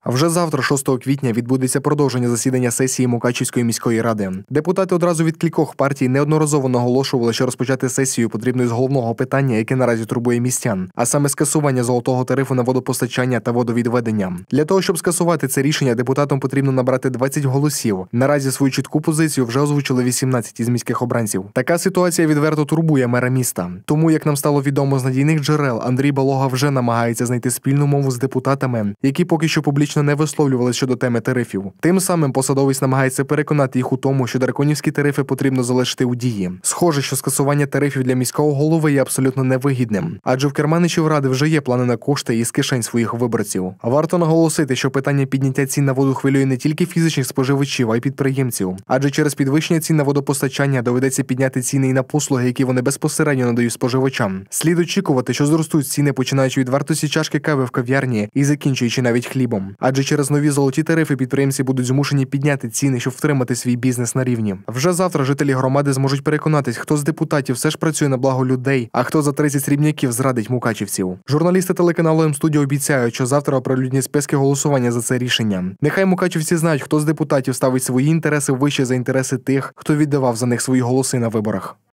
А вже завтра, 6 квітня, відбудеться продовження засідання сесії Мукачівської міської ради. Депутати одразу від кількох партій неодноразово наголошували, що розпочати сесію потрібно із головного питання, яке наразі турбує містян, а саме скасування золотого тарифу на водопостачання та водовідведення. Для того, щоб скасувати це рішення, депутатам потрібно набрати 20 голосів. Наразі свою чітку позицію вже озвучили 18 із міських обранців. Така ситуація відверто турбує мера міста. Тому, як нам стало відомо з надійних джерел, Андрій Балога вже намагається знайти спільну мову з депутатами, які поки що публічно не висловлювалися щодо теми тарифів. Тим самим посадовець намагається переконати їх у тому, що драконівські тарифи потрібно залишити у дії. Схоже, що скасування тарифів для міського голови є абсолютно невигідним, адже в керманичів ради вже є плани на кошти із кишень своїх виборців. Варто наголосити, що питання підняття цін на воду хвилює не тільки фізичних споживачів, а й підприємців. Адже через підвищення цін на водопостачання доведеться підняти ціни і на послуги, які вони безпосередньо надають споживачам. Слід очікувати, що зростуть ціни, починаючи від вартості чашки кави в кав'ярні і закінчуючи навіть хлібом. Адже через нові золоті тарифи підприємці будуть змушені підняти ціни, щоб втримати свій бізнес на рівні. Вже завтра жителі громади зможуть переконатись, хто з депутатів все ж працює на благо людей, а хто за 30 срібняків зрадить мукачівців. Журналісти телеканалу М-студіо обіцяють, що завтра оприлюднять списки голосування за це рішення. Нехай мукачівці знають, хто з депутатів ставить свої інтереси вище за інтереси тих, хто віддавав за них свої голоси на виборах.